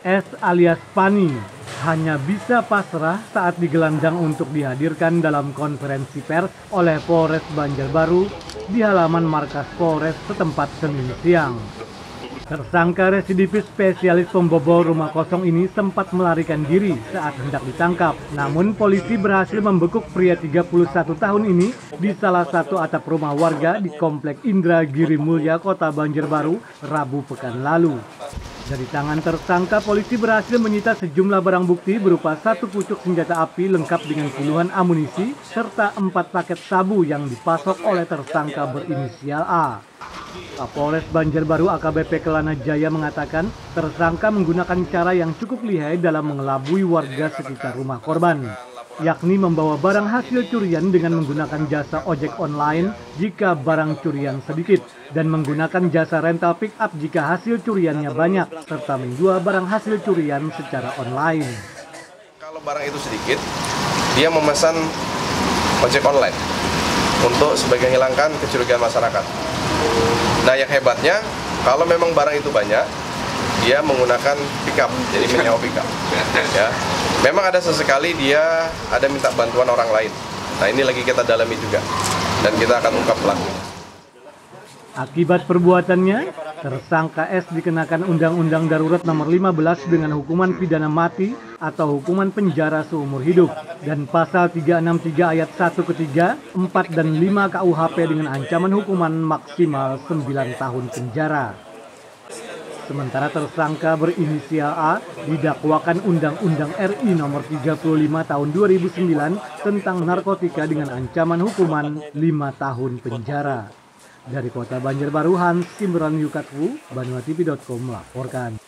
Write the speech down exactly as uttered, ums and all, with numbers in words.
S alias Pani hanya bisa pasrah saat digelandang untuk dihadirkan dalam konferensi pers oleh Polres Banjarbaru di halaman markas Polres setempat Senin siang. Tersangka residivis spesialis pembobol rumah kosong ini sempat melarikan diri saat hendak ditangkap. Namun polisi berhasil membekuk pria tiga puluh satu tahun ini di salah satu atap rumah warga di Komplek Indra Giri Mulya, Kota Banjarbaru, Rabu pekan lalu. Dari tangan tersangka, polisi berhasil menyita sejumlah barang bukti berupa satu pucuk senjata api lengkap dengan puluhan amunisi serta empat paket sabu yang dipasok oleh tersangka berinisial A. Kapolres Banjarbaru A K B P Kelana Jaya mengatakan tersangka menggunakan cara yang cukup lihai dalam mengelabui warga sekitar rumah korban, yakni membawa barang hasil curian dengan menggunakan jasa ojek online jika barang curian sedikit dan menggunakan jasa rental pick up jika hasil curiannya banyak, serta menjual barang hasil curian secara online. Kalau barang itu sedikit, dia memesan ojek online untuk sebagai menghilangkan kecurigaan masyarakat. Nah, yang hebatnya, kalau memang barang itu banyak, dia menggunakan pick up, jadi menyewa pick up. Ya. Memang ada sesekali dia ada minta bantuan orang lain. Nah, ini lagi kita dalami juga, dan kita akan ungkap pelakunya. Akibat perbuatannya, tersangka S dikenakan Undang-Undang Darurat Nomor lima belas dengan hukuman pidana mati atau hukuman penjara seumur hidup dan Pasal tiga enam tiga ayat satu ketiga, empat dan lima K U H P dengan ancaman hukuman maksimal sembilan tahun penjara. Sementara tersangka berinisial A didakwakan Undang-Undang R I Nomor tiga puluh lima Tahun dua ribu sembilan tentang narkotika dengan ancaman hukuman lima tahun penjara. Dari Kota Banjarbaru, Hans Kimran Yukatwu, Banua T V dot com melaporkan.